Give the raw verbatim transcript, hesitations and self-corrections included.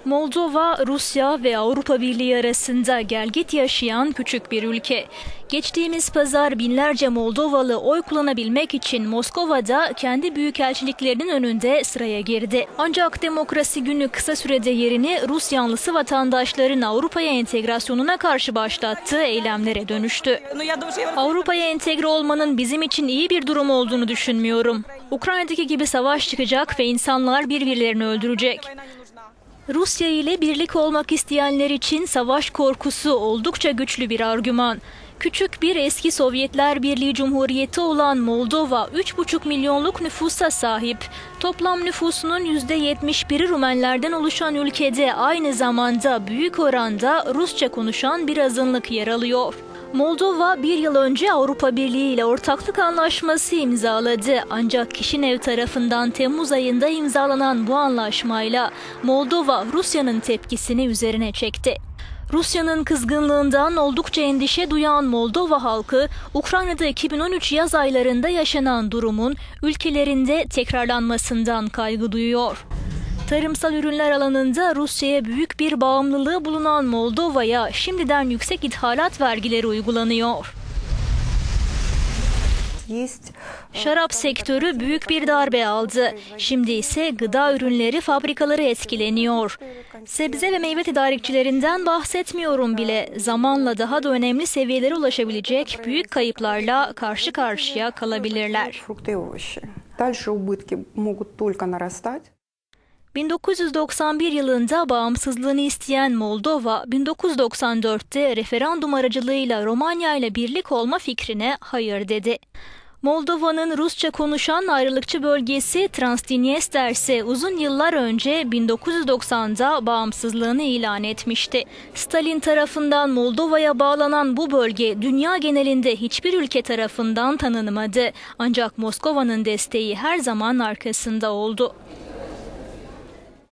Moldova, Rusya ve Avrupa Birliği arasında gelgit yaşayan küçük bir ülke. Geçtiğimiz pazar binlerce Moldovalı oy kullanabilmek için Moskova'da kendi büyükelçiliklerinin önünde sıraya girdi. Ancak Demokrasi Günü kısa sürede yerini Rus yanlısı vatandaşların Avrupa'ya entegrasyonuna karşı başlattığı eylemlere dönüştü. Avrupa'ya entegre olmanın bizim için iyi bir durum olduğunu düşünmüyorum. Ukrayna'daki gibi savaş çıkacak ve insanlar birbirlerini öldürecek. Rusya ile birlik olmak isteyenler için savaş korkusu oldukça güçlü bir argüman. Küçük bir eski Sovyetler Birliği Cumhuriyeti olan Moldova üç buçuk milyonluk nüfusa sahip. Toplam nüfusunun yüzde yetmiş biri Rumenlerden oluşan ülkede aynı zamanda büyük oranda Rusça konuşan bir azınlık yer alıyor. Moldova bir yıl önce Avrupa Birliği ile ortaklık anlaşması imzaladı. Ancak Kişinev tarafından Temmuz ayında imzalanan bu anlaşmayla Moldova Rusya'nın tepkisini üzerine çekti. Rusya'nın kızgınlığından oldukça endişe duyan Moldova halkı, Ukrayna'da iki bin on üç yaz aylarında yaşanan durumun ülkelerinde tekrarlanmasından kaygı duyuyor. Tarımsal ürünler alanında Rusya'ya büyük bir bağımlılığı bulunan Moldova'ya şimdiden yüksek ithalat vergileri uygulanıyor. Şarap sektörü büyük bir darbe aldı. Şimdi ise gıda ürünleri fabrikaları etkileniyor. Sebze ve meyve tedarikçilerinden bahsetmiyorum bile. Zamanla daha da önemli seviyelere ulaşabilecek büyük kayıplarla karşı karşıya kalabilirler. bin dokuz yüz doksan bir yılında bağımsızlığını isteyen Moldova, bin dokuz yüz doksan dörtte referandum aracılığıyla Romanya ile birlik olma fikrine hayır dedi. Moldova'nın Rusça konuşan ayrılıkçı bölgesi Transdniester ise uzun yıllar önce bin dokuz yüz doksanda bağımsızlığını ilan etmişti. Stalin tarafından Moldova'ya bağlanan bu bölge dünya genelinde hiçbir ülke tarafından tanınmadı. Ancak Moskova'nın desteği her zaman arkasında oldu.